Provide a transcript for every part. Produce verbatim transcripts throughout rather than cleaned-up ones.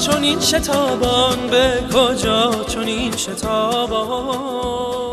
چنین شتابان، به کجا چنین شتابان.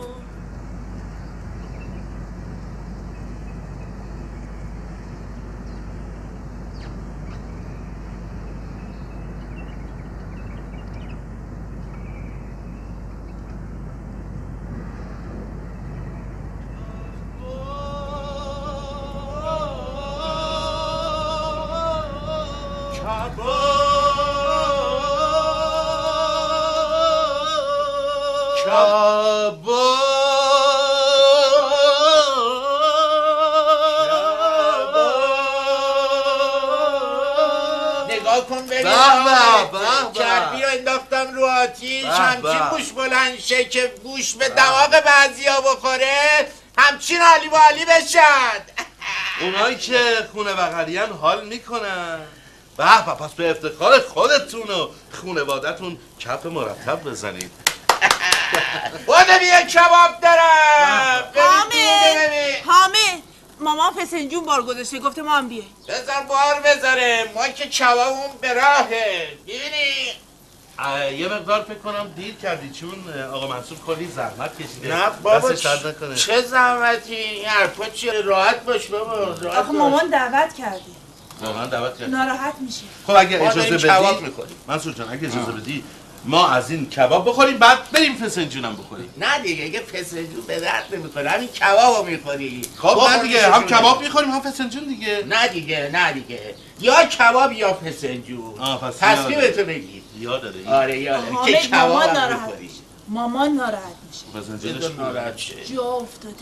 شه که گوش به دماغ بعضیا بخوره همچین حالی والی بشن. اونایی که خونه بغلیان حال میکنن. به به، پس به افتخار خودتون و خونوادتون کف مرتب بزنید. بوده بیا کباب دارم. حامد حامد مامان فسنجون بار گذاشته گفته ما هم بیه. بذار بار بذاره، ما که کبابمون به راهه. ببینی یه مقدار فکر کنم دیر کردی چون آقا منصور کلی زحمت کشیده. نه بابا نکنه. چه زحمتی؟ این حرفا چیه؟ راحت باش بابا، راحت آخه مامان دعوت کرده. مامان دعوت کرده. ناراحت میشه. خب اگه اجازه بدی منصور جان، اگه اجازه بدی ما از این کباب بخوریم بعد بریم فسنجونم بخوریم. نه دیگه، اگه فسنجون به درد نمیخوره، همین کبابو میخوری. خب نه دیگه، هم کباب میخوریم هم فسنجون دیگه. نه دیگه نه دیگه، یا کباب یا فسنجون. تصمیمتو بگیر. یادته؟ آره یادم که کباب میخوری. مامان ناراحت میشه. فسنجونش ناراحت شه. جا افتاده.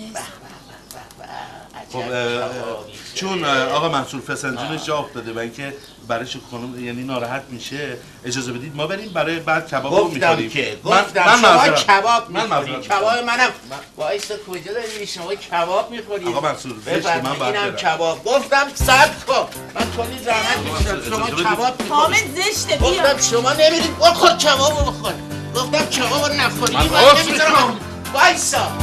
خب چون آقا منصور فسنجونش جا افتاده و اینکه برایش خانم یعنی ناراحت میشه، اجازه بدید ما بریم برای بعد کبابو میخوریم. که گفتم شما کباب میخوری. کباب منم وایس کجا داری شما کباب میخوری؟ آقا منصور زشته، من بعد اینم کباب. گفتم صبر کن، من کلی زحمت میکشم شما کباب میخوری. حامد زشته بیا. گفتم شما نمیرید بخور کبابو بخور. گفتم کبابو نخوری. من نمیذارم. وایسا.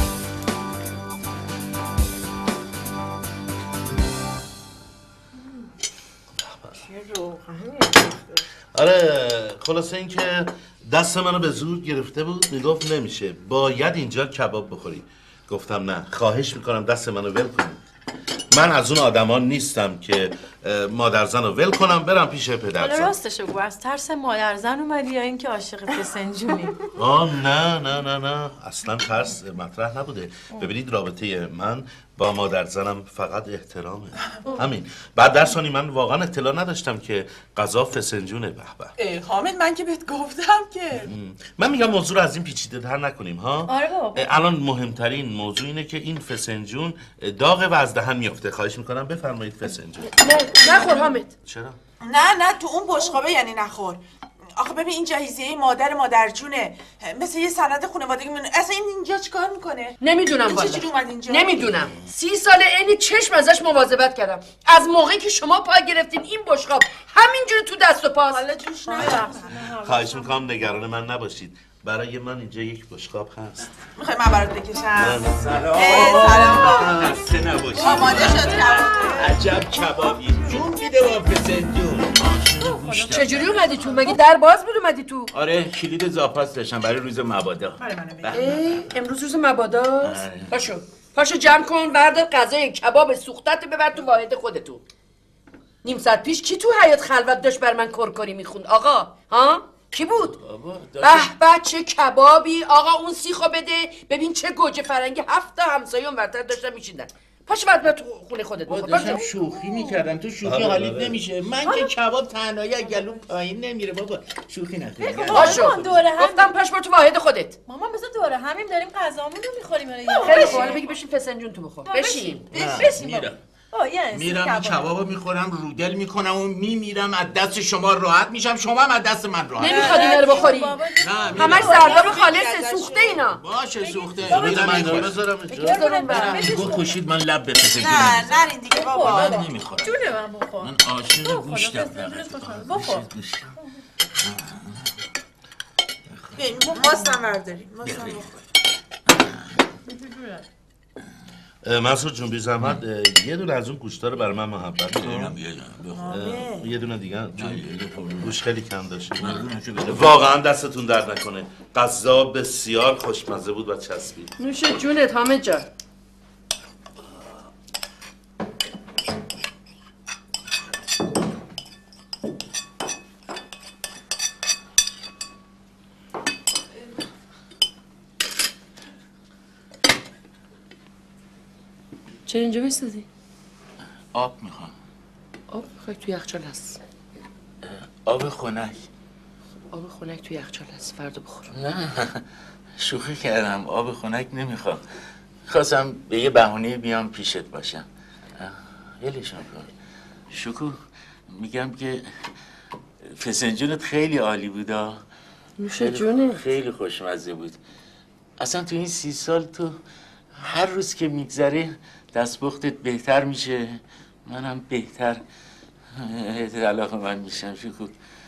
آره خلاصه این که دست منو به زور گرفته بود، میگفت نمیشه، باید اینجا کباب بخوری. گفتم نه، خواهش میکنم دست منو ول کنید. من از اون آدمان نیستم که مادرزن رو ول کنم برم پیش پدرزن. حالا راستشو بگو، از ترس مادرزن اومدی یا اینکه عاشق فسنجونی؟ آه نه نه نه نه اصلا ترس مطرح نبوده. ببینید رابطه من با مادرزنم فقط احترامه، همین. بعد در ثانی من واقعا اطلاع نداشتم که غذا فسنجونه. به به حامد من که بهت گفتم که من میگم موضوع رو از این پیچیده تر نکنیم ها. آره بابا. الان مهمترین موضوع اینه که این فسنجون داغ و از دهن میفته. خواهش میکنم بفرمایید فسنجون. نه نخور حامد. چرا؟ نه نه تو اون بشقابه یعنی نخور. آخه ببین این جهیزیه مادر مادرجونه، مثل یه سند خانوادگی من. اصلا این اینجا چیکار میکنه؟ نمیدونم والا. چجوری اومد اینجا؟ نمیدونم. سی سال عین چشم ازش مواظبت کردم. از موقعی که شما پا گرفتین این بشقاب همینجوری تو دست و پاست. حالا جوش نمیاد. خواهش میکنم نگران من نباشید. برای من اینجا یک بشقاب هست. میخوای من برات بکشم؟ سلام. سلام. خسته نباشید. آماده شد کباب. عجب کبابی. جون میده با فسنجون. چجوری اومدی تو؟ مگه در باز بود اومدی تو؟ آره کلید زاپاس داشتم برای روز مبادا. امروز روز مباداست؟ پاشو پاشو جمع کن، بردار غذای کباب سوختت ببر تو واحد خودتون. نیم ساعت پیش کی تو حیاط خلوت داشت بر من کرکری میخوند؟ آقا ها؟ کی بود؟ به به چه کبابی آقا، اون سیخو بده ببین چه گوجه فرنگی. هفت تا همسایه اونورتر داشتن میشیندن. پاشو بعد بیا تو خونه خودت بخور. داشتم شوخی میکردم، تو شوخی حالیت نمیشه. من که کباب تنهایی گلوم پایین نمیره بابا، شوخی نکنی. پاشو گفتم پاش بر تو واحد خودت. مامان بذار دوره همین داریم غذامون رو میخوریم. خیلی خوب، حالا بگی بشین فسنجون تو بخور. بشین بشین. میرم این کبابو میخورم، رودل میکنم و میمیرم، از دست شما راحت میشم، شما هم از دست من راحت. نمیخواد اینا رو بخوری؟ همش سرداب خالصه، سوخته اینا. باشه سوخته. میرم اینجا بذارم اینجا. گو کشید من لب بپسه. نه نرین دیگه بابا. من نمیخورم. جون من بخور. من عاشق گوشتم فقط. بخور. ماستم برداریم. ماستم بخور. مسعود جون بی زحمت یه دونه از اون گوشتا رو برای من محبت کن. یه دونه یه دونه دیگه گوش خیلی کم داشت. واقعا دستتون درد نکنه. غذا بسیار خوشمزه بود و چسبید. نوش جونت حامد جان. چرا اینجا بایستادی؟ آب میخوام. آب میخوای؟ توی یخچال هست. آب خنک. آب خنک توی یخچال هست، فردا بخور. نه شوخی کردم، آب خنک نمیخوام. خواستم به یه بهونه بیام پیشت باشم. ولشم کن. شکو میگم که فسنجونت خیلی عالی بودا. نوش جونه. خیلی خوشمزه بود. اصلا تو این سی سال تو هر روز که میگذره دستپختت بهتر میشه، منم بهتر علاقه من میشم. شکو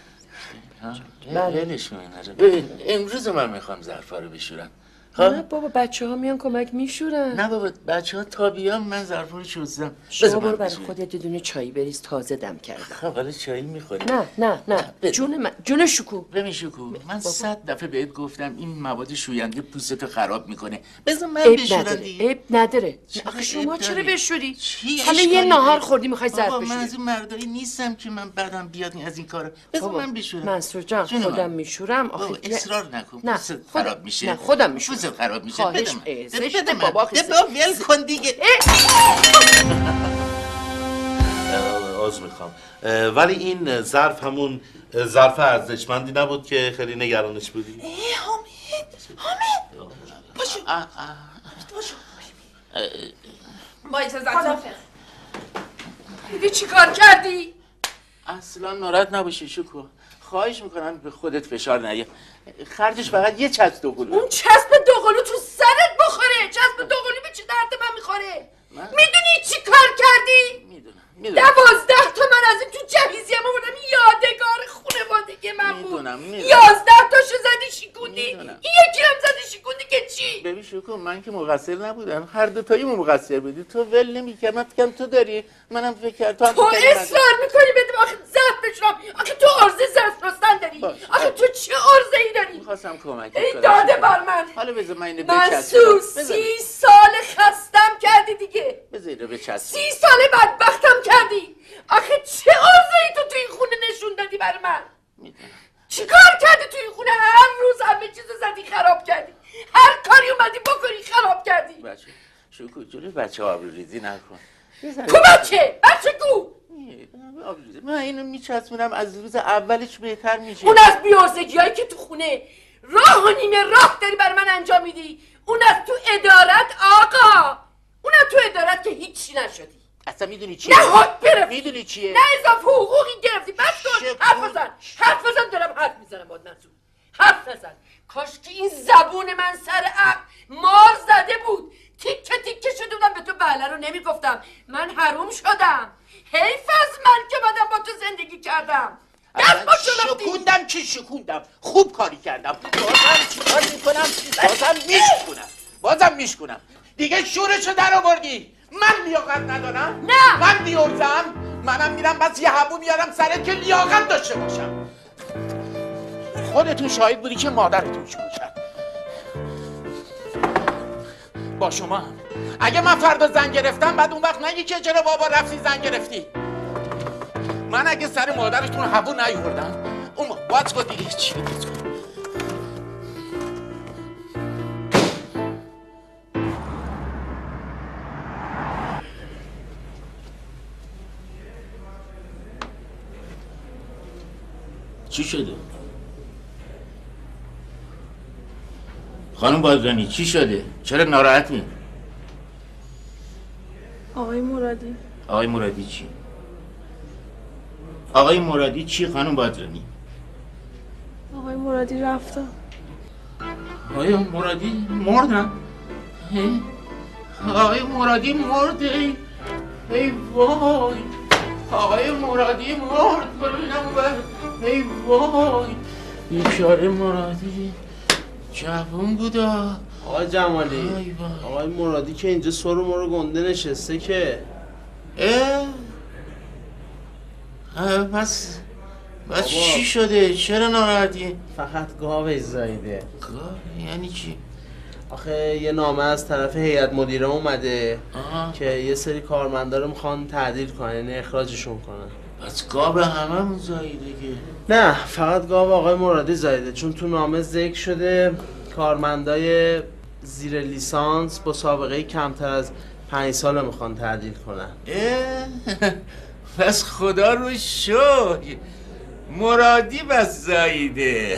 ولش کن. امروز من میخوام ظرفا رو بشورم. نه بابا بچه ها میان کمک میشورن. نه بابا بچه ها تا بیان من ظرفا رو شستم. شما برو برای خودت یه دونه چایی بریز، تازه دم کردم. خب حالا چایی میخوری؟ نه نه نه جون من، جون شکو. ببین شکو من صد دفعه بهت گفتم این مواد شوینده پوستتو خراب میکنه. بذار من بشورم دیگه. عیب نداره. آخه شما چرا بشوری؟ حالا یه ناهار خوردی میخوای ظرف بشوری. من از این مردایی نیستم که من بعدم بیاد از این کارا. بذار من بشورم. منصور جان خودم میشورم. آخه اصرار نکن. نه خراب میشه. نه خودم میشورم. پوست خراب میشه. بده من. بده من. بابا ول کن دیگه. عذر میخوام، ولی این ظرف همون ظرف ارزشمندی نبود که خیلی نگرانش بودی؟ ای حامد حامد پاشو پاشو بایسته زن دیدی چی کار کردی؟ اصلا ناراحت نباشی شکو، خواهش میکنم به خودت فشار نیا. خرجش فقط یه چسب دوقلو. اون چسب دوقلو تو سرت بخوره. چسب دوقلو به چه درد من میخوره؟ میدونی چی کار کردی؟ میدونم میدونم. دوازده تا من از این تو جهیزیه ما بودم، یادگار خونوادگی من بود. میدونم میدونم. یازده تاشو زدی شیکوندی. این یکی هم زدی شیکوندی که چی؟ ببین شکو من که مقصر نبودم، هر دو تایی مقصر بودی. تو ول نمی‌کردی، من فکرم تو داری، منم فکر کردم تو اصرار میکنی بدیم آخه ظرف بشورم. آخه تو عرضه ظرف شستن داری. آخه تو چه عرضه‌ای داری؟ می‌خواستم کمک ای داده بر من. حالا بذار من اینو من بچسبم. سو سی سال خستم کردی دیگه. بذار اینو بچسبم. سی سال بدبختم کردی. آخه چه عرضه‌ای تو تو این خونه نشون دادی بر من؟ میدونم. چی کار کردی تو این خونه؟ هر روز همه چیزو زدی خراب کردی. هر کاری اومدی بکنی خراب کردی. بچه شکو جلوی بچه آبروریزی نکن. کو بچه؟ بچه کو؟ من اینو میچسبونم از روز اولش بهتر میشه. اون از بیارزگی هایی که تو خونه راه و نیمه راه داری بر من انجام میدی. اون از تو ادارت آقا. اون از تو ادارت که هیچی نشدی. اصلا میدونی چیه؟ نه حق گرفتی. میدونی چیه؟ نه اضافه حقوقی گرفتی. بس کن. حرف بزن. حرف بزن دارم حرف میزنم باد منصور. حرف بزن. کاش که این زبون من سر عقل مار زده بود. تیکه تیکه شده بودم به تو بله رو نمیگفتم. من حروم شدم. حیف از من که بعدم با تو زندگی کردم. دست با شلفتی. شکوندم که شکوندم. خوب کاری کردم. بازم چیکار میکنم؟ بازم میشکنم. بازم میشکنم. دیگه شورشو در آوردی. من لیاقت ندارم؟ نه. من بیورزم؟ منم میرم بس یه حبو میارم سرت که لیاقت داشته باشم. خودتون شاهد بودی که مادرتون شروع کرد. با شما هم. اگه من فردا زن گرفتم بعد اون وقت نگی که چرا بابا رفتی زن گرفتی. من اگه سر مادرتون حبو نیوردم اون وقت با دیگه چی بگید. چی شده؟ خانم بازرگانی چی شده؟ چرا ناراحتی؟ آقای مرادی. آقای مرادی چی؟ آقای مرادی چی خانم بازرگانی؟ آقای مرادی رفتم. آقای مرادی مردن؟ آقای مرادی مرد. ای ای وای آقای مرادی مرد. ببینم بر ای وای بیچاره مرادی جوون بودا. آقای جمالی، آقای مرادی که اینجا سر ما رو گنده نشسته که اه؟ اه پس پس چی شده؟ چرا ناراحتی؟ فقط گاوش زایده. گاو؟ یعنی چی؟ آخه یه نامه از طرف هیئت مدیره اومده آه. که یه سری کارمندا رو میخوان تعدیل کنن، یعنی اخراجشون کنن. پس گاو هممون زایده که؟ نه، فقط گاو آقای مرادی زایده، چون تو نامه ذکر شده کارمندای زیر لیسانس با سابقه کمتر از پنج سال میخوان تعدیل کنن. اه؟ پس خدا رو شکر مرادی بس زایده.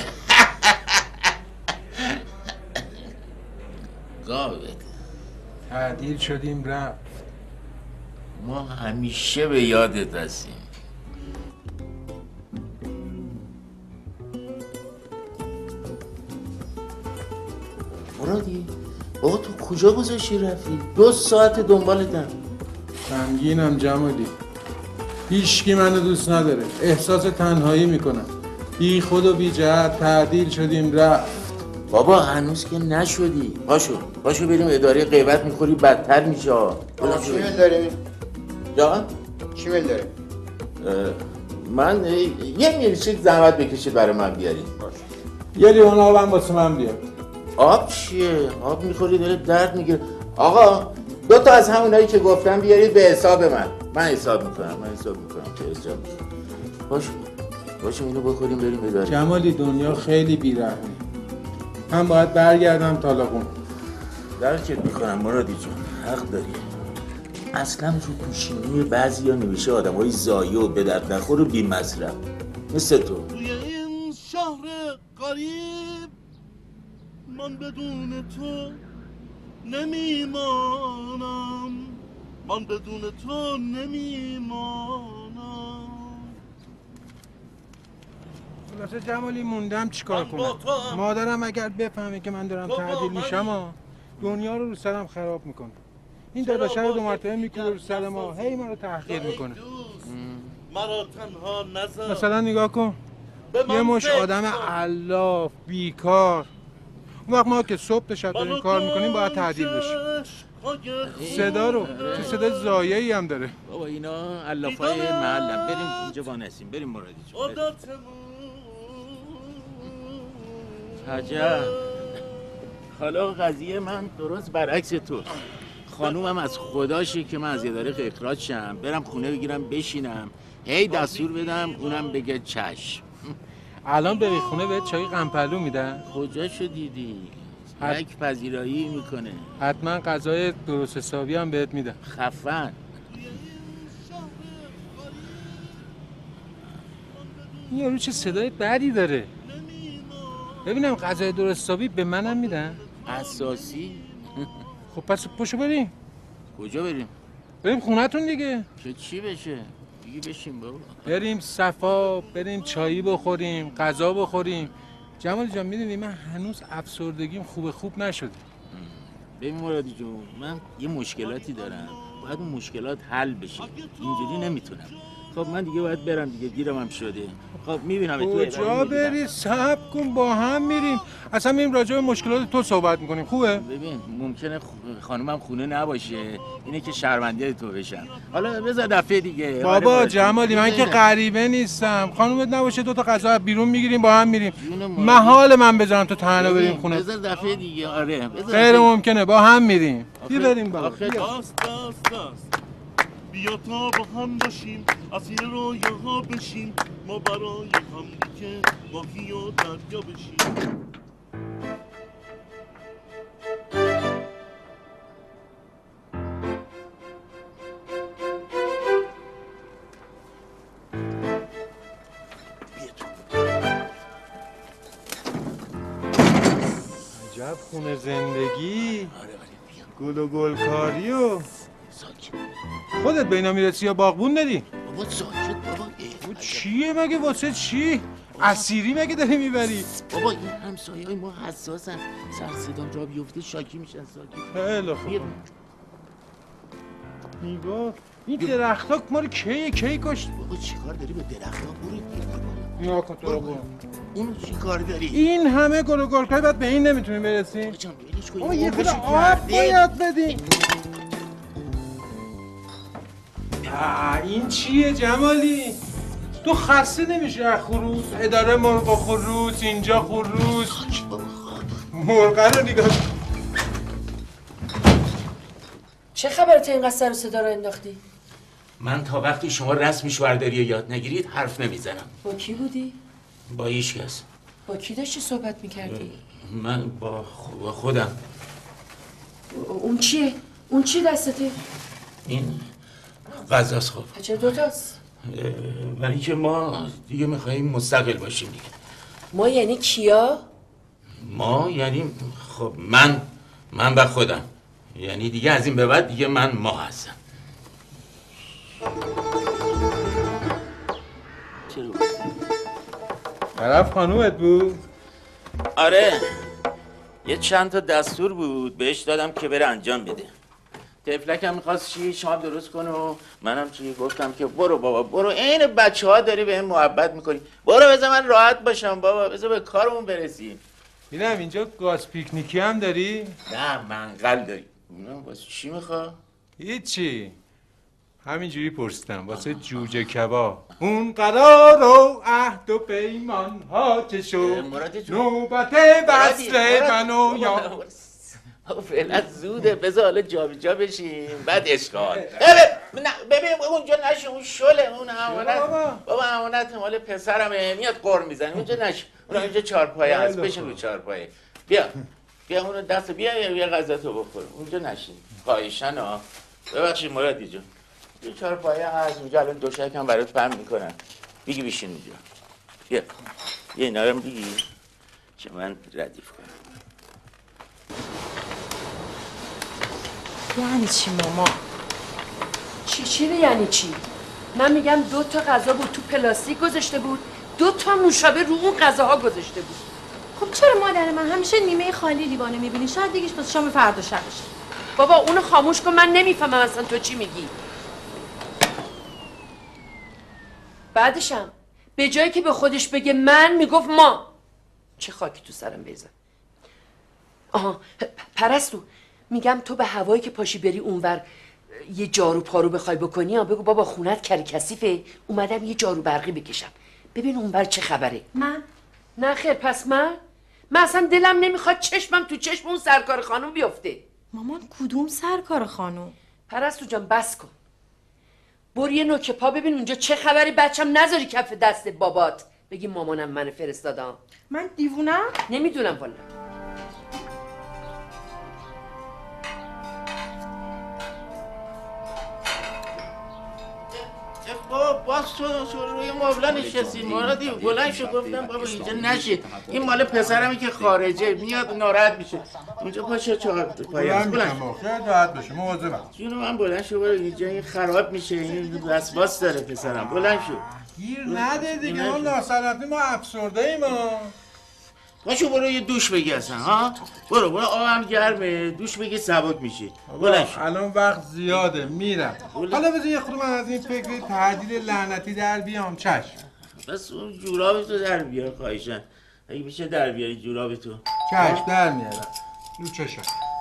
گاوه تعدیل شدیم رفت. ما همیشه به یادت هستیم. مرادی بابا تو کجا گذاشتی رفتی؟ دو ساعت دنبالتم. غمگینم جمالی، هیچکی منو دوست نداره، احساس تنهایی میکنم. بی خود و بی جهت تعدیل شدیم رفت. بابا هنوز که نشدی. پاشو پاشو بریم اداره غیبت، میخوری بدتر میشه. چی میل داریم؟ جان؟ چی میل داریم؟ من یه میلچیک زحمت بکشید برای من بیارید. یه لیوان آبم واسه من بیار. آب چیه؟ آب میخوری داره درد میگیره. آقا دو تا از همونایی که گفتم بیارید به حساب من. من حساب میکنم من حساب میکنم که حساب میکنم. باشه باشه اینو بخوریم بریم اداره. جمالی دنیا خیلی بیرحمه. من باید برگردم تالاقون. درکت میکنم مرادی جان، حق داری. اصلا رو کوشینی بعضی ها نمیشه آدم های زایی و به درد نخور و بی مصرف مثل تو. توی این شهر غریب من بدون تو نمیمانم، من بدون تو نمیمانم. خلاصه جمالی موندم چیکار کنم؟ مادرم اگر بفهمه که من دارم تعدیل میشم ها دنیا رو رو سرم خراب میکنه. این داداشه رو دو مرتبه میکنه رو سر ما، هی ما رو تحقیر میکنه. مرا تنها نذار. مثلا نگاه کن، یه مش آدم علاف بیکار، اون وقت ما که صبح تا شب داریم کار میکنیم باید تعدیل بشیم. صدا رو تو صدا زایه‌ای هم داره. بابا اینا علافای محلم. بریم اینجا وانسیم، بریم مرادی جون. عجب. حالا قضیه من درست برعکس تو. خانومم از خداشه که من از اداره اخراج شم، برم خونه بگیرم بشینم، هی دستور بدم اونم بگه چشم. الان بری خونه بهت چای قمپلو میدن؟ کجاشو دیدی؟ یک پذیرایی میکنه. حتما غذای درست حسابی هم بهت میدن. خفن. این یارو چه صدای بدی داره. ببینم غذای درست حسابی به منم میدن؟ اساسی؟ خب پس پشو بریم. کجا بریم؟ بریم خونتون دیگه. که چی بشه؟ دیگه بشیم بابا. بریم صفا، بریم چایی بخوریم، غذا بخوریم. جمال جان میدونی من هنوز افسردگیم خوب خوب نشده. ببین مرادی جون، من یه مشکلاتی دارم، باید اون مشکلات حل بشه. اینجوری نمیتونم. خب من دیگه باید برم دیگه، دیرم هم شده. خب میبینم تو کجا بری؟ صبر کن با هم میریم. اصلا میریم راجع به مشکلات تو صحبت میکنیم. خوبه؟ ببین ممکنه خانومم خونه نباشه، اینه که شرمنده تو بشم. حالا بذار دفعه دیگه. بابا جمالی من که غریبه نیستم. خانومت نباشه دو تا غذا بیرون میگیریم با هم میریم. محال من بذارم تو تنها بریم خونه. بذار دفعه دیگه. آره غیر ممکنه با هم میریم. بیا بریم بابا. دست دست دست بیا تا با هم باشیم، اسیر رویاها بشیم، ما برای هم دیگه ماهی و دریا بشیم. عجب خونه زندگی. گل و گلکاری و خودت به اینا میرسی یا باغبون ندی؟ بابا ساکت بابا. او چیه مگه؟ واسه چی؟ اسیری مگه داری میبری؟ بابا این همسایه های ما حساسن، سر صدام جا بیفته شاکی میشن. ساکت. خیلی خوب. نگاه این درخت ها ما رو کی کی کشت. بابا چیکار داری به درخت ها؟ برو نگاه کن تو رو برو. اون چی کار داری؟ این همه گل و گلکای بعد به این نمیتونی برسی؟ جان ولش کن. آه یه خود آب باید بدی. این چیه جمالی؟ تو خسته نمیشه از خروس؟ اداره مرغ و خروس، اینجا خروس مرغه رو نگاه. چه خبرته اینقدر سر و صدا رو انداختی؟ من تا وقتی شما رسم شوهرداری رو یاد نگیرید حرف نمیزنم. با کی بودی؟ با هیچ کس. با کی داشتی صحبت میکردی؟ من با خودم. اون چیه؟ اون چی دستته؟ این غذاست. خب چه دوتاست؟ برای که ما دیگه میخواییم مستقل باشیم دیگه. ما یعنی کیا؟ ما یعنی خب من من و خودم، یعنی دیگه از این به بعد دیگه من ما هستم. طرف خانومت بود؟ آره یه چند تا دستور بود بهش دادم که بره انجام بده. تفلکم میخواست چی شام درست کنه و منم چی گفتم که برو بابا برو، این بچه ها داری به این محبت میکنی، برو بذار من راحت باشم بابا، بذار به کارمون برسیم. دیدم اینجا گاز پیکنیکی هم داری؟ نه منقل داری. اونم واسه چی میخوا؟ هیچی، همینجوری پرسیدم واسه جوجه کباب. اون قرار و عهد و پیمان ها چه شد، نوبت وصل من و یا فعلا زوده، بذار حالا جا به جا بشیم بعد اشغال. ببین اونجا نشه، اون شله، اون امانت بابا، امانت مال پسرمه، میاد قر میزنه اونجا نشه. اون اینجا چهارپایه هست، بشین رو چهارپایه. بیا بیا اونو دست بیا یه غذا تو بخور اونجا نشین. خواهشن ها. ببخشید مرادی جون، یه چهارپایه هست اونجا، الان دوشک هم برات پهن میکنن، بگی بشین اونجا. بیا یه اینا رو بگی که من ردیف کنم. یعنی چی ماما؟ چی چی یعنی چی؟ من میگم دو تا غذا بود تو پلاستیک گذاشته بود، دو تا نوشابه رو اون غذاها گذاشته بود. خب چرا مادر من همیشه نیمه خالی لیوانه میبینی؟ شاید دیگهش واسه شام فردا شبشه. بابا اونو خاموش کن، من نمیفهمم اصلا تو چی میگی. بعدشم به جایی که به خودش بگه من، میگفت ما. چه خاکی تو سرم بریزه. آها پرستو، میگم تو به هوایی که پاشی بری اونور یه جارو پارو بخوای بکنی، یا بگو بابا خونت کری کثیفه، اومدم یه جارو برقی بکشم، ببین اونور چه خبره. من؟ نه خیر، پس من؟ من اصلا دلم نمیخواد چشمم تو چشم اون سرکار خانم بیفته. مامان کدوم سرکار خانم؟ پرستو جان بس کن، برو یه نوک پا ببین اونجا چه خبری، بچم نذاری کف دست بابات بگی مامانم من فرستادم. من دیوونم؟ نمیدونم والا. بابا باز تو روی مبلا نشستی مرادی، بلند شو گفتم بابا اینجا نشه، این مال پسرمی که خارجه میاد ناراحت میشه. اونجا پاشه چهار پایه است. بلند شو خیلی راحت بشه، مواظبم. جون من بلند شو برو، اینجا این خراب میشه، این وسواس داره پسرم. بلند شو. گیر نده دیگه، ما ناسلامتی، ما افسرده ایم. باشو برو یه دوش بگی اصلا ها، برو برو آبم گرمه، دوش بگی سبک میشی. بلند شو. الان وقت زیاده میرم. حالا بذار یه خورده من از این فکر تعدیل لعنتی در بیام. چشم. بس اون جوراب تو در بیار خواهشن، اگه میشه در بیاری جوراب تو. چشم در میارم. رو چشم.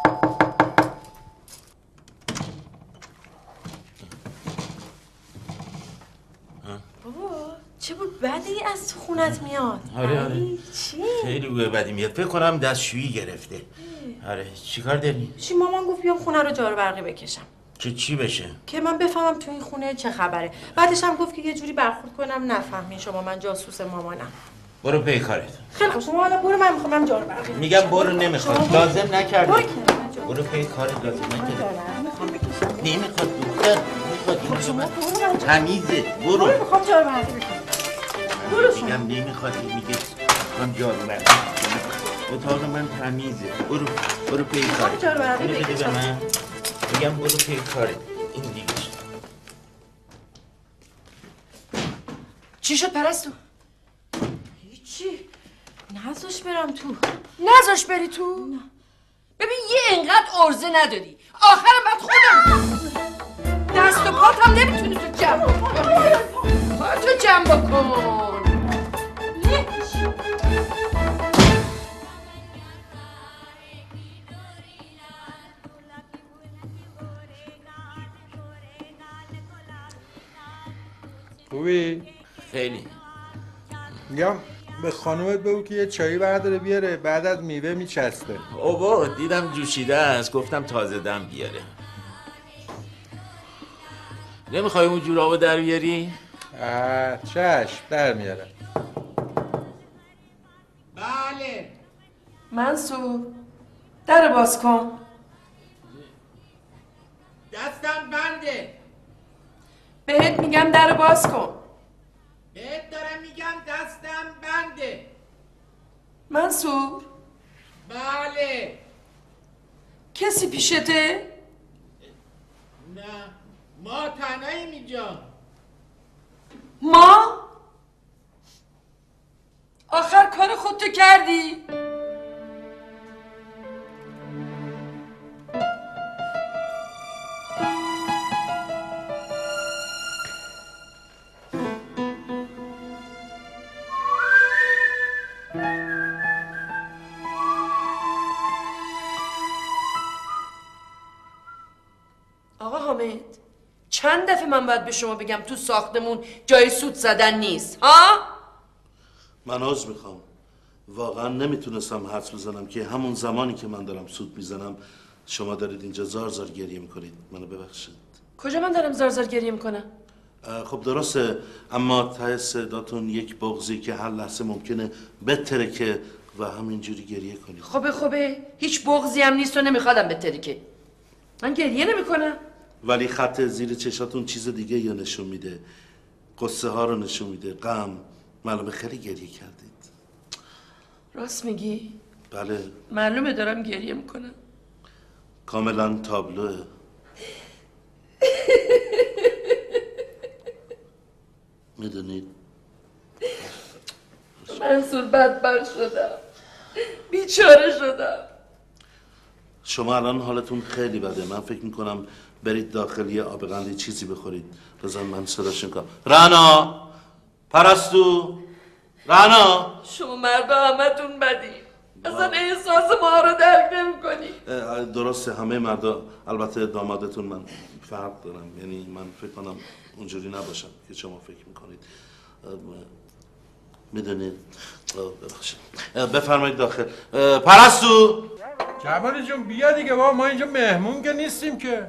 چه بود بدی از تو خونت میاد؟ آره آره چی؟ خیلی بوی بدی میاد، فکر کنم دستشویی گرفته. آره چیکار داری؟ چی مامان گفت بیام خونه رو جارو برقی بکشم. که چی بشه؟ که من بفهمم تو این خونه چه خبره. بعدش هم گفت که یه جوری برخورد کنم نفهمین شما من جاسوس مامانم. برو پی کارت. خیلی خوب، شما حالا برو، من میخوام جارو برقی. میگم برو، نمیخواد، لازم نکردی. برو برو پی کارت، لازم نکردی. نمیخواد دختر، نمیخواد. شما برو، تمیزه، برو. برو میخوام جارو برقی بکنم. برو شما. میگم نمیخواد، میگه میخوام جارو برقی کنم. اتاق من تمیزه، برو برو پی کارت. جارو برقی اینو بده به بکشم. من. میگم برو پی کارت. این دیگه چی شد پرستو؟ هیچی، نذاش برم تو. نذاش بری تو؟ نه. ببین یه انقدر عرضه نداری، آخرم بعد خودم دست و پات هم نمیتونی تو جمع بکن. پاتو جمع بکن. خوبی؟ خیلی. میگم به خانومت بگو که یه چایی برداره بیاره، بعد از میوه میچسته. اوه دیدم جوشیده است، گفتم تازه دم بیاره. نمیخوای اون جورابو در بیاری؟ آه چشم در میارم. بله منصور در باز کن. دستم بنده. بهت میگم در باز کن. بهت دارم میگم دستم بنده. منصور بله. کسی پیشته؟ نه ما تنهاییم اینجا. ما؟ آخر کار خودتو کردی؟ آقا حامد چند دفعه من باید به شما بگم تو ساختمون جای سود زدن نیست ها؟ من عذر میخوام، واقعا نمیتونستم حدس بزنم که همون زمانی که من دارم سود میزنم شما دارید اینجا زار زار گریه میکنید. منو ببخشید. کجا من دارم زار زار گریه میکنم؟ خب درسته، اما ته صداتون یک بغضی که هر لحظه ممکنه بترکه و همینجوری گریه کنید. خوبه خوبه هیچ بغضی هم نیست و نمیخوادم بترکه. من گریه نمیکنم. ولی خط زیر چشاتون چیز دیگه یا نشون میده، قصه ها رو نشون میده، غم. معلومه خیلی گریه کردید. راست میگی؟ بله معلومه دارم گریه میکنم. کاملا تابلوه. میدونید منصور بدبخت شدم، بیچاره شدم. شما الان حالتون خیلی بده. من فکر میکنم برید داخل یه آبغندی چیزی بخورید. بذار من صداشون کنم. رنا، پرستو، رنا. شما مردا همتون بدی، اصلا احساس ما رو درک نمی‌کنی. درسته همه مردا، البته دامادتون من فرق دارم، یعنی من فکر کنم اونجوری نباشم که شما فکر میکنید. میدونید ببخشید. بفرمایید داخل. پرستو. جمالی جون بیا دیگه بابا، ما اینجا مهمون که نیستیم که.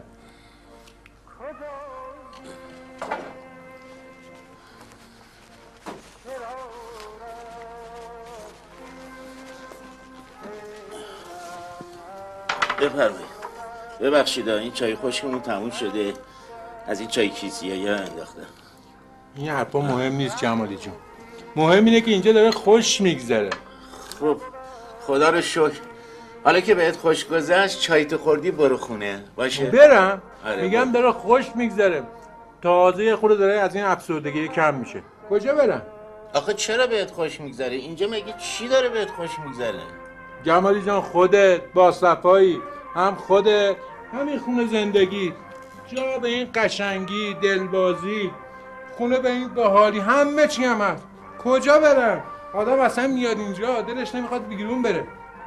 بفرمایید. ببخشید این چای خشکمون تموم شده، از این چای کیسیه یا انداختم. این حرفا مهم نیست جمالی جون، مهم اینه که اینجا داره خوش میگذره. خب خدا رو شکر. حالا که بهت خوش گذشت چای تو خوردی برو خونه باشه. برم؟ آره میگم داره خوش میگذره، تازه خود داره از این افسردگی کم میشه. کجا برم؟ آخه چرا بهت خوش میگذره؟ اینجا مگه چی داره بهت خوش میگذره؟ جمالی جان خودت با صفایی، هم خودت همین خونه زندگی، جا به این قشنگی، دلبازی، خونه به این بحالی، همه چی هم هست. کجا برم؟ آدم اصلا میاد اینجا دلش نمیخواد بیرون بره.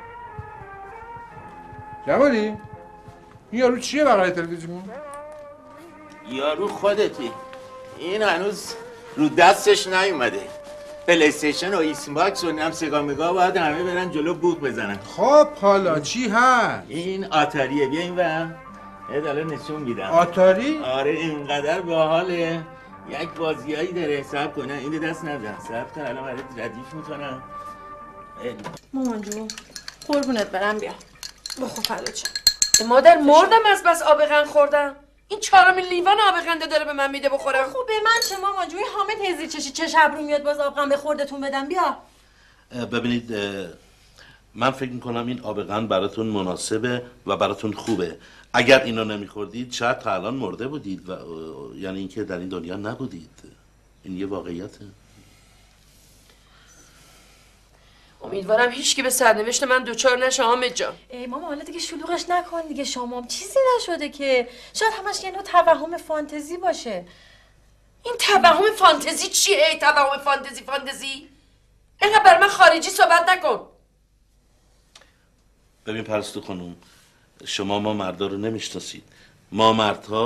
جمالی این یارو چیه بغل تلویزیون؟ یارو خودتی. این هنوز رو دستش نیومده. پلی استیشن و ایس باکس و نم سگا مگا باید همه برن جلو بوق بزنن. خب حالا چی هست؟ این آتاریه. بیا این و اداله نشون میدم. آتاری؟ آره اینقدر باحاله. یک بازیایی داره. صبر کنه این دست نزن. صبر کن الان برات ردیف میکنم. مامان جون قربونت برم بیا بخور فدات شم. مادر مردم از بس آبغن خوردم. این چهارمین لیوان آبغنده داره به من میده بخورم. خب به من چه مامان جون؟ حامد هزی چشی چه شب رو میاد باز آبغن به خوردتون بدم. بیا ببینید من فکر میکنم این آبغن براتون مناسبه و براتون خوبه. اگر اینو نمیخوردید شاید تا الان مرده بودید و یعنی اینکه در این دنیا نبودید. این یه واقعیته. امیدوارم هیچ کی به سرنوشت من دوچار نشه حامد جان. ای ماما حالا دیگه شلوغش نکن دیگه، شما چیزی نشده که. شاید همش یه نوع توهم فانتزی باشه. این توهم فانتزی چیه؟ ای توهم فانتزی فانتزی اینقدر بر من خارجی صحبت نکن. ببین پرستو خانم، شما ما مردا رو نمیشناسید. ما مردها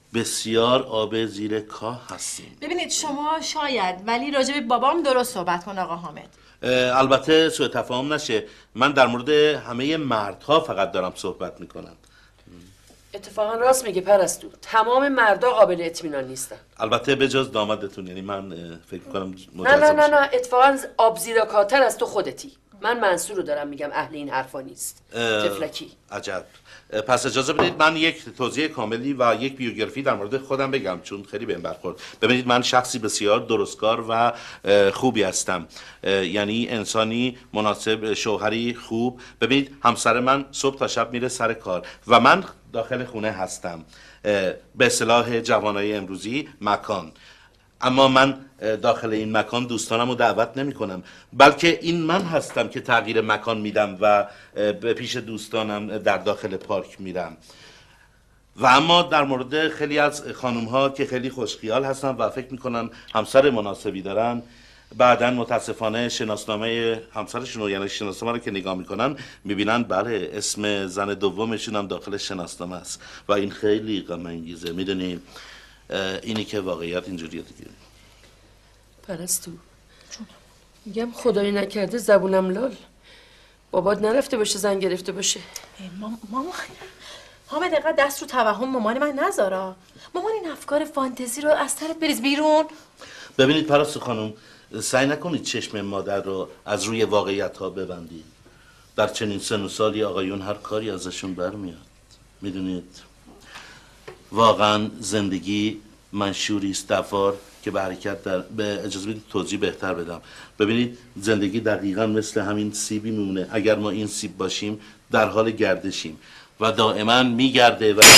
بسیار آب زیر کاه هستیم. ببینید شما شاید ولی راجع به بابام درست صحبت کن آقا حامد. البته سوء تفاهم نشه، من در مورد همه مردها فقط دارم صحبت میکنم. اتفاقا راست میگه پرستو، تمام مردا قابل اطمینان نیستن. البته به جز دامادتون، یعنی من فکر میکنم نه نه نه نه اتفاقا آب زیر کاتر از تو خودتی. من منصور رو دارم میگم اهل این حرفا نیست. تفلکی. عجب. پس اجازه بدید من یک توضیح کاملی و یک بیوگرافی در مورد خودم بگم، چون خیلی بهم برخورد. ببینید من شخصی بسیار درستکار و خوبی هستم، یعنی انسانی مناسب، شوهری خوب. ببینید همسر من صبح تا شب میره سر کار و من داخل خونه هستم، به اصطلاح جوانای امروزی مکان. اما من داخل این مکان دوستانم رو دعوت نمی کنم، بلکه این من هستم که تغییر مکان میدم و به پیش دوستانم در داخل پارک میرم. و اما در مورد خیلی از خانوم ها که خیلی خوشخیال هستن و فکر میکنن همسر مناسبی دارن، بعدن متاسفانه شناسنامه همسرشون رو، یعنی شناسنامه رو که نگاه میکنن میبینن بله اسم زن دومشون هم داخل شناسنامه است و این خیلی غم انگیزه. میدونی اینی که واقعیت اینجوریه دیگه. پرستو میگم خدایی نکرده زبونم لال، بابات نرفته باشه زن گرفته باشه. ماما ماما حامد دقیقا دست رو توهم مامان من نذارا. مامان این افکار فانتزی رو از سرت بریز بیرون. ببینید پرستو خانم، سعی نکنید چشم مادر رو از روی واقعیت ها ببندید. در چنین سن و سالی آقایون هر کاری ازشون برمیاد. میدونید واقعا زندگی منشوری است دوار که به حرکت در به اجازه بدید توضیح بهتر بدم. ببینید زندگی دقیقا مثل همین سیبی میمونه. اگر ما این سیب باشیم در حال گردشیم و دائما میگرده و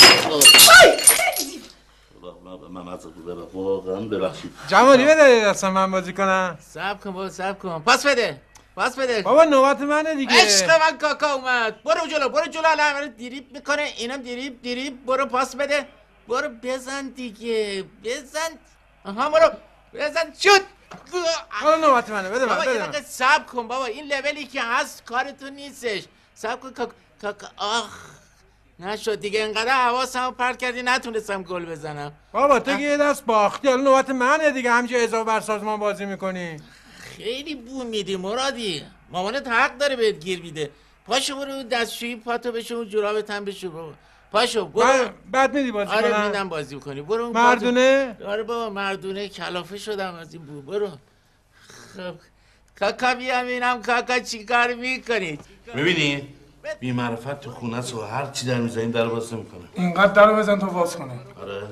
من از واقعا ببخشید. جمالی بده اصلا من بازی کنم. صبر کن بابا صبر کن. پاس بده. پاس بده. بابا نوبت منه دیگه. عشق من کاکا اومد. برو جلو برو جلو، الان دیریب میکنه، اینم دیریب دیریب. برو پاس بده. برو بزن دیگه بزن. آها برو بزن. شوت. حالا نوبت منه. بده من بابا بده یه من. دقیقه صبر کن بابا، این لولی که هست کارتون نیستش. صبر کن کاکا. کاکا آخ نشد دیگه، انقدر حواسمو پرت کردی نتونستم گل بزنم. بابا تو یه دست باختی، حالا نوبت منه دیگه. همینجا اضافه بر سازمان بازی میکنی. خیلی بو میدی مرادی، مامانت حق داره بهت گیر میده. پاشو برو دستشویی پاتو بشو، جورابت هم بشو بابا. پاشو برو. بعد میدی بازی آره کنم؟ آره میدم بازی کنی. برو مردونه؟ پاتو... آره بابا مردونه، کلافه شدم از این بو. برو. خب کاکا بیام اینم کاکا چی کار میکنید؟ میبینی؟ بی معرفت تو خونه است و هر چی در میزنیم در باز نمیکنه. اینقدر در رو بزن تا باز کنه. آره.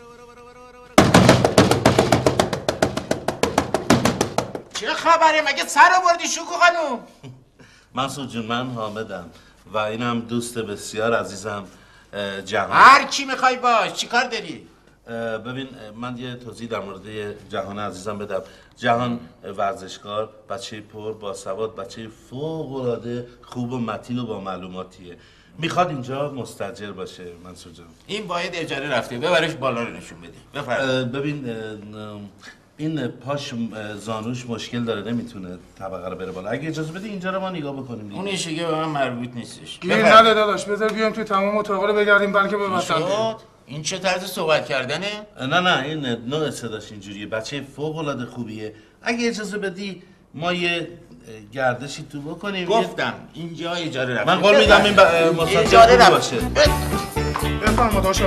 چه خبره؟ مگه سر آوردی شوکو خانوم؟ مسعود جون من حامدم و اینم دوست بسیار عزیزم جهان. هر کی میخوای باش، چی کار داری؟ ببین من یه توضیح در مورد جهان عزیزم بدم. جهان ورزشکار، بچه پر با سواد، بچه فوق العاده خوب و متین و با معلوماتیه. میخواد اینجا مستاجر باشه منصور جان. این باید اجاره رفته، ببرش بالا رو نشون بده. بفرمایید. ببین این پاش زانوش مشکل داره، نمیتونه طبقه رو بره بالا. اگه اجازه بدی اینجا رو ما نگاه بکنیم دیگه. اون ایشگی به من مربوط نیستش. گیر نده داداش، بذار بیام توی تمام اتاقا رو بگردیم بلکه ببندن. این چه طرز صحبت کردنه؟ نه نه این نوع صداش اینجوریه، بچه فوق العاده خوبیه. اگه اجازه بدی ما یه گردشی تو بکنیم. گفتم اینجا اجاره رفته. من قول میدم این مستاجر اجاره رفته باشه. بفرما داشو.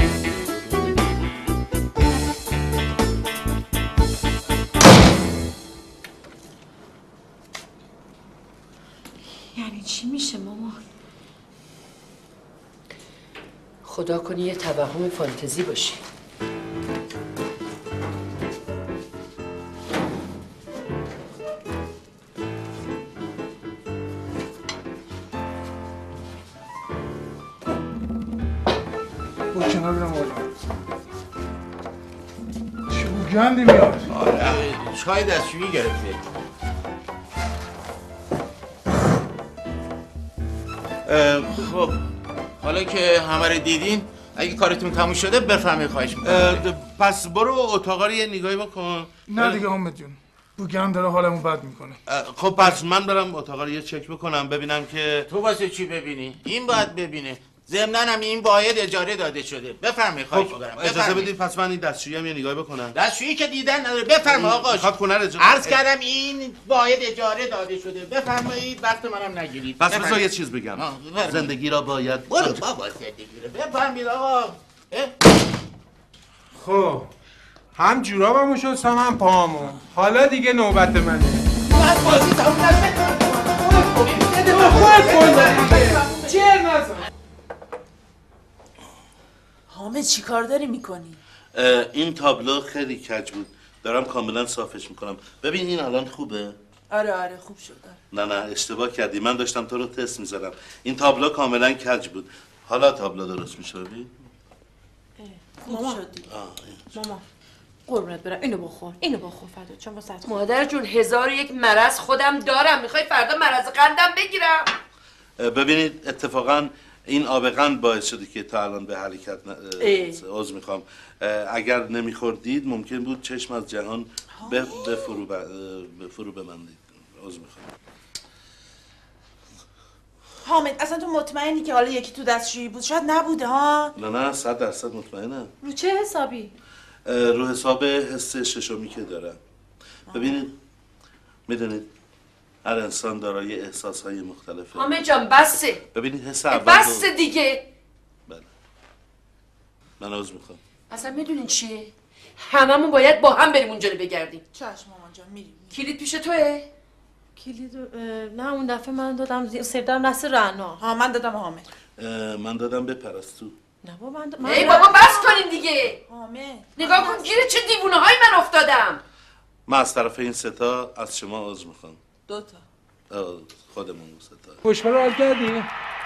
یعنی چی میشه مامان؟ خدا کنی یه توهم فانتزی باشه. با کنار بیرم آجا چه گندی میاد. آره چای دستشویی گرفته. خب حالا که همه رو دیدین، اگه کارتون تموم شده بفهمید خواهش میکنم. پس برو اتاقا رو یه نگاهی بکن. نه دیگه حامد جون، بوگن داره حالمو بد میکنه. خب پس من برم اتاقا رو یه چک بکنم ببینم که تو واسه چی ببینی؟ این باید ببینه. ضمناً هم این واحد اجاره داده شده. بفرمایید خواهش می‌کنم. اجازه بدید پس من این دستشویی هم یه نگاهی بکنم. دستشویی که دیدن نداره. بفرمایید آقا. میخواد خونه رو عرض کردم این واحد اجاره داده شده. بفرمایید وقت منم نگیرید. پس بذار یه چیز بگم. زندگی را باید برو بابا زندگی رو بفرمایید آقا. خب هم جورابمو شستم هم پاهامو. حالا دیگه نوبت منه. من بازی تموم نشد. حامد چی کار داری میکنی؟ این تابلو خیلی کج بود، دارم کاملا صافش میکنم. ببین این الان خوبه؟ آره آره خوب شد. نه نه اشتباه کردی، من داشتم تو رو تست میزدم. این تابلو کاملا کج بود، حالا تابلو درست میشه. ببین خوب شد دیگه. ماما قربونت برم اینو بخور، اینو بخور فدات چون واسه مادر جون هزار و یک مرض خودم دارم، میخوای فردا مرض قندم بگیرم؟ ببینید اتفاقا این آب قند باعث شده که تا الان به حرکت عذر میخوام. اگر نمیخوردید ممکن بود چشم از جهان به فرو به فرو بمندید. عذر میخوام. حامد اصلا تو مطمئنی که حالا یکی تو دستشویی بود؟ شاید نبوده ها؟ نه نه صد درصد مطمئنم. رو چه حسابی؟ رو حساب حس ششمی که دارم. ببینید میدونید هر انسان دارای احساسهای مختلفه. حامد جان بسه. ببینید حس اول بسه دیگه. بله من عذر میخوام. اصلا میدونین چیه؟ هممون باید با هم بریم اونجا رو بگردیم. چشم مامان جان میریم. کلید پیش توئه؟ کلید نه اون دفعه من دادم سردار نصر رعنا. ها من دادم حامد. من دادم به پرستو. نه بابا من ای بابا بس کنین دیگه. حامد نگاه کن گیر چه دیوونه های من افتادم. من از طرف این ستا از شما عذر میخوام. دو تا. خودمون ستا. خوشبال حال کردی؟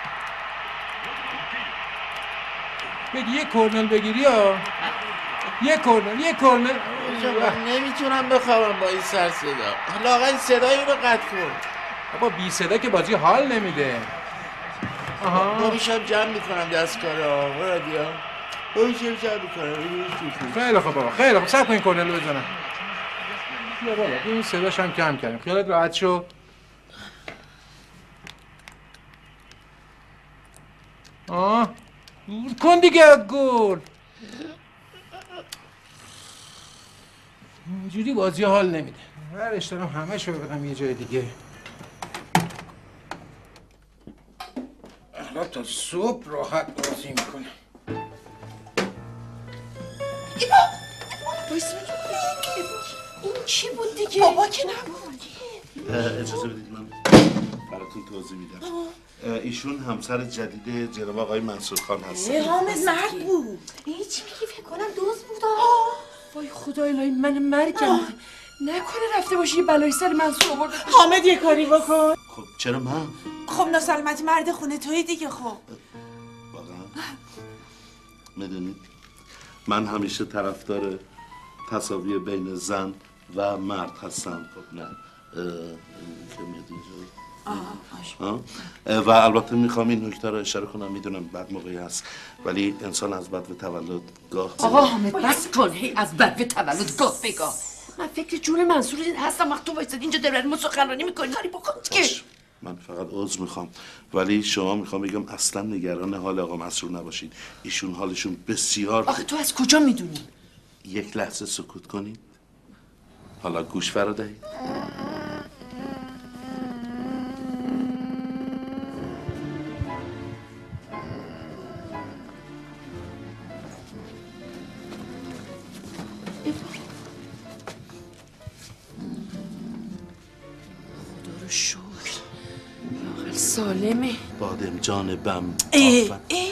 بگی یه کورنل بگیری ها. یه کورنل یه کورنل. من نمیتونم بخوابم با این سر صدا. لااقل صدای رو قطع کن. بابا بی صدا که بازی حال نمیده. آها. میشم جمع میکنم دستکارا. مرادیا. میشم جمع میکنم. خیلی خوب بابا. خیلی خوب. صبر کن این کورنل رو بزنم. بیا بالا. این صداش هم کم کردیم. خیالت راحت شو. آه. دور کن دیگه گل. اینجوری بازی حال نمیده. برش دارم همه شو ببرم یه جای دیگه. حالا تا صبح راحت بازی میکنم. این چی بود دیگه؟ بابا که نبود. اجازه بدید من براتون توضیح میدم. ایشون همسر جدید جناب آقای منصور خان هستن. حامد مرد بود. این چی میگی؟ فکر کنم دوست بود. وای خدا الهی من مرگم. نکنه رفته باشی یه بلای سر منصور آورده. حامد یه کاری بکن. خب چرا من؟ خب ناسلامتی مرد خونه توی دیگه. خب واقعا میدونید من همیشه طرفدار تساوی بین زن و مرد هستم. خب نه که میدونید و البته میخوام این نکته رو اشاره کنم. میدونم بد موقعی هست ولی انسان از بد و تولد گاه آقا حامد بس کن. هی از بد و تولد گاه بگاه. من فکر جون منصور هستم وقت تو وایساد اینجا دارن ما سخنرانی میکنی. کاری بکن دیگه. من فقط عذر میخوام ولی شما میخوام بگم اصلا نگران حال آقا منصور نباشید. ایشون حالشون بسیار. آخه تو از کجا میدونی؟ یک لحظه سکوت کنید. حالا گوش فرا دهید. شکر لااقل سالمه. بادمجان بم. ای ای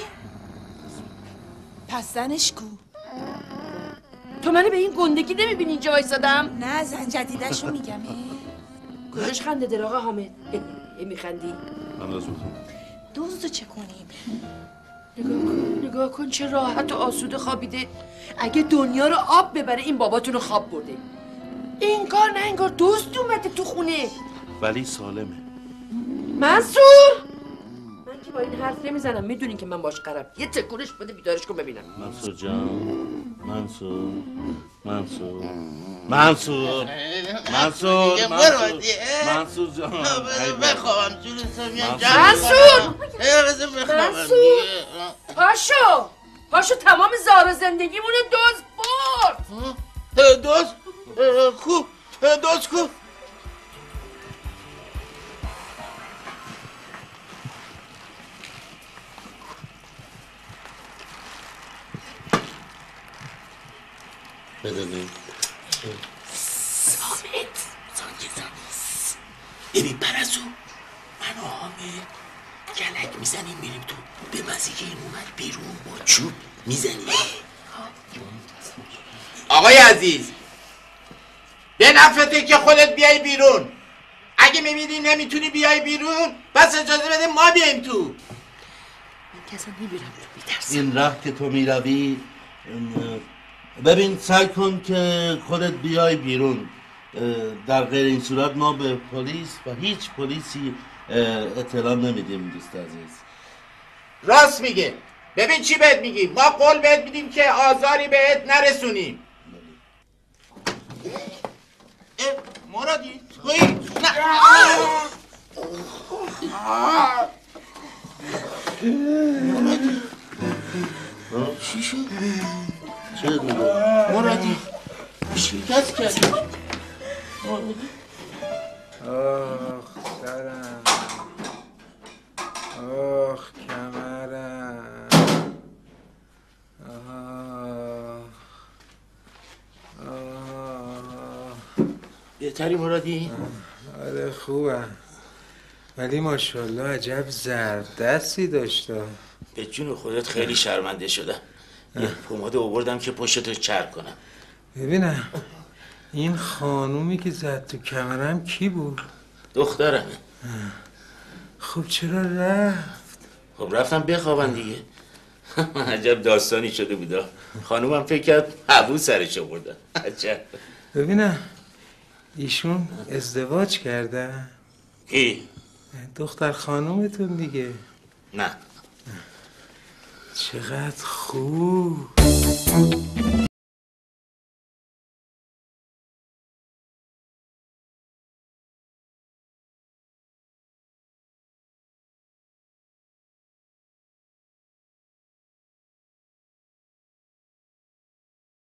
پس زنش کو؟ تو منو به این گندگی نمیبینی اینجا وایسادم؟ نه زن جدیدشو میگم. کجاش خنده در آقا حامد؟ ای میخندی؟ من از بخونم دوزو چه کنیم؟ نگاه کن نگاه کن چه راحت و آسوده خوابیده. اگه دنیا رو آب ببره این باباتون رو خواب برده. انگار نه انگار دوست اومده تو خونه. ولی سالمه. منصور من که با این حرف نمیزنم. میدونین که من باش قرم. یه تکونش بده بیدارش کن ببینم. منصور جان منصور منصور منصور منصور منصور جان بخوابم جون سمیان. منصور منصور پاشو پاشو تمام زار زندگیمونو دوز برد. دوز کو دوز کو بدونیم سامت سانجزان ببین پرسو من و حامد گلک میزنیم میریم تو به مزی که این اومد بیرون با چوب میزنیم. آقای عزیز به نفته که خودت بیای بیرون. اگه میبینی نمیتونی بیای بیرون بس اجازه بده ما بیایم تو. من کسا نمیرم تو میترسم. این راه که تو میروی ببین سعی کن که خودت بیای بیرون. در غیر این صورت ما به پلیس و هیچ پلیسی اطلاع نمیدیم دوست عزیز. راست میگه. ببین چی بهت میگیم. ما قول بهت میدیم که آزاری بهت نرسونیم. اه مرادی توی نه مرادی چی شد؟ چه میگه؟ مرادی شکست کردی. مرادی آخ سرم، آخ کمرم، آخ آخ. بهتری مرادی؟ آره خوبم، ولی ماشاءالله عجب ضرب دستی داشته. به جون خودت خیلی شرمنده شدم. یه پوماده آوردم که پشتو چرب کنم. ببینم این خانومی که زد تو کمرم کی بود؟ دخترمه. خب چرا رفت؟ خب رفتم بخوابن دیگه. عجب داستانی شده بودا. خانومم فکر کرد حبو سرش آوردن. عجب. ببینم ایشون ازدواج کردن؟ کی؟ دختر خانومتون دیگه. نه. چقدر خوب.